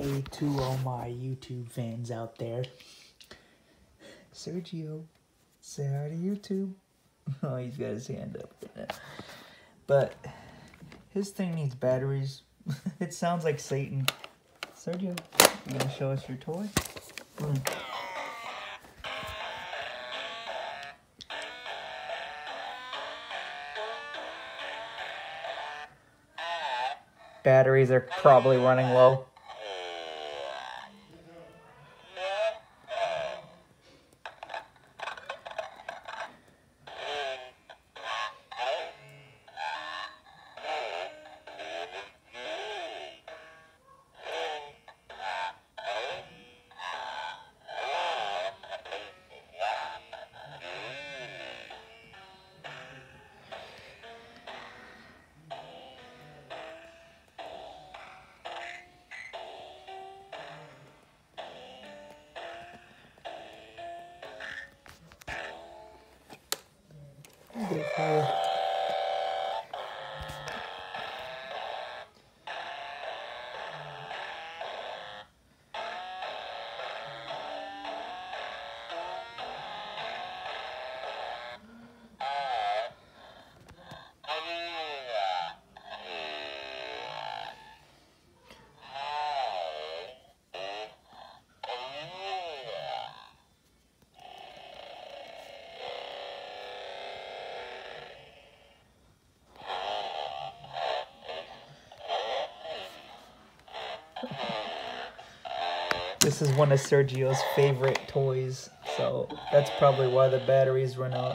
Hey to all my YouTube fans out there. Sergio, say hi to YouTube. Oh, he's got his hand up. But his thing needs batteries. It sounds like Satan. Sergio, you gonna show us your toy? Batteries are probably running low. This is one of Sergio's favorite toys, so that's probably why the batteries run out.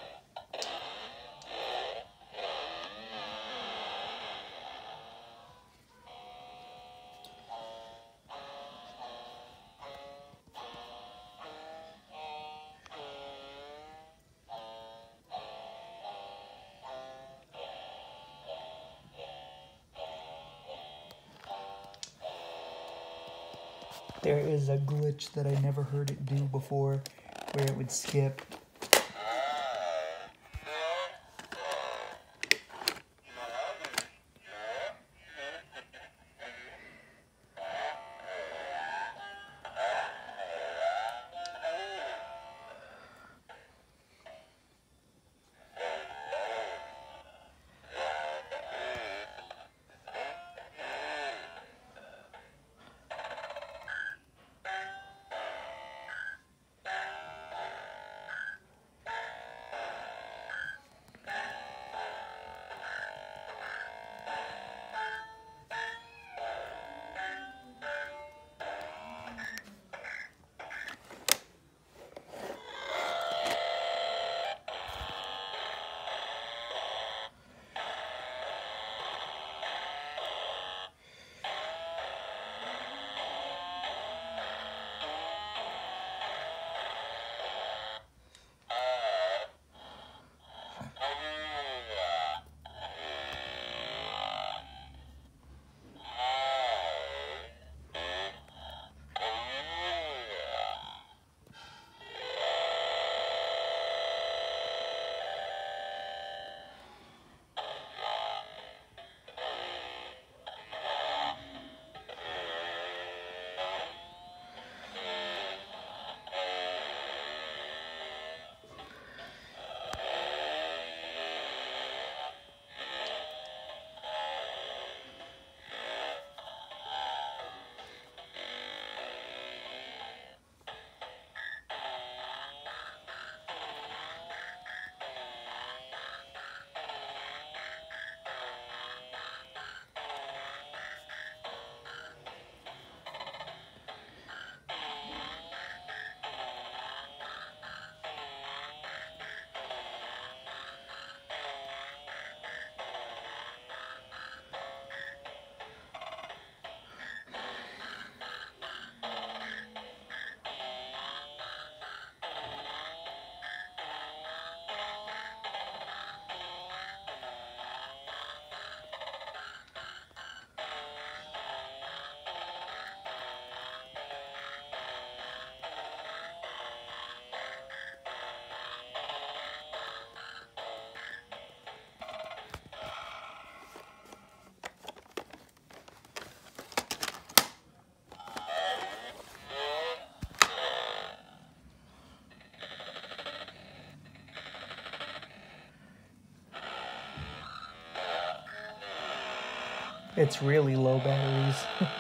There is a glitch that I never heard it do before, where it would skip. It's really low batteries.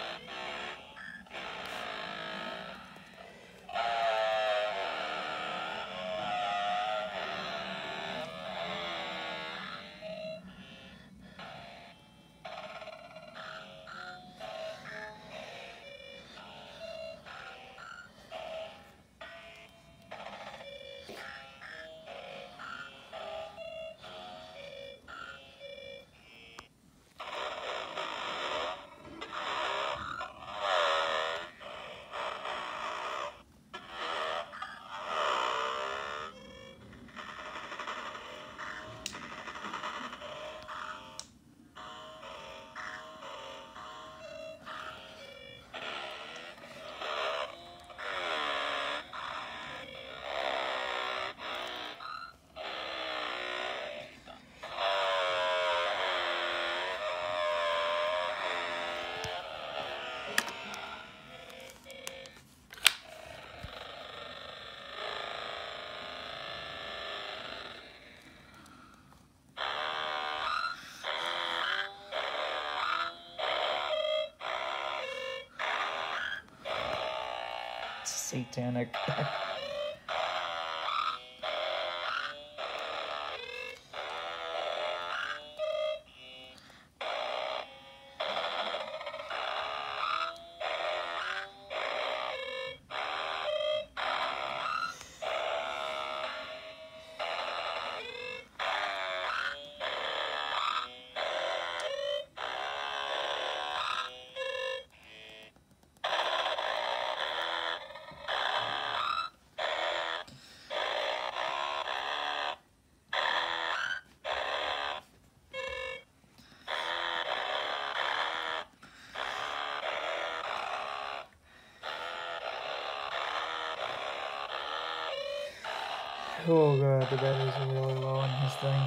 Satanic. Oh god, the batteries are really low on this thing.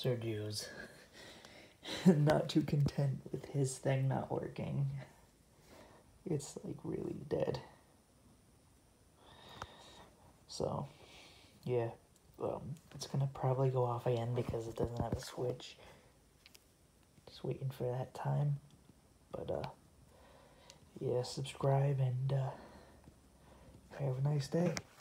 Sergio's not too content with his thing not working. It's like really dead. So, yeah, it's gonna probably go off again because it doesn't have a switch. Just waiting for that time. But, yeah, subscribe and have a nice day.